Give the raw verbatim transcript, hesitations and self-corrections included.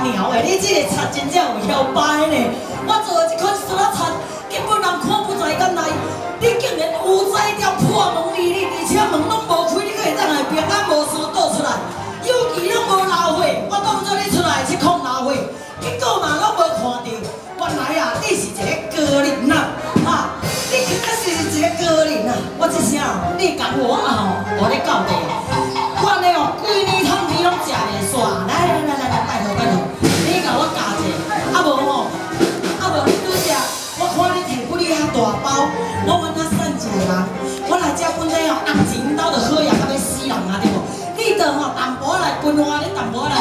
花苗的，你这个擦真正有摇摆呢。我做的这款塑料擦，根本人看不出敢来。你竟然有才调破门而入，而且门拢无开，你可会当来平安无事倒出来。尤其拢无老伙，我当作你出来去控老伙，结果嘛拢无看到。原来啊，你是一个高人呐，哈！你确实是一个高人呐。我这声，你讲我啊吼，我咧教地。我呢哦，规年通天拢食袂煞。来来来来来，拜托拜托，你甲我教一下。啊无吼，啊无你拄则，我看你摕几哩遐大包，我阮遐瘦一个人，我来遮本来哦，红钱兜就好呀，甲要死人啊对无？你着吼淡薄来分我，你淡薄来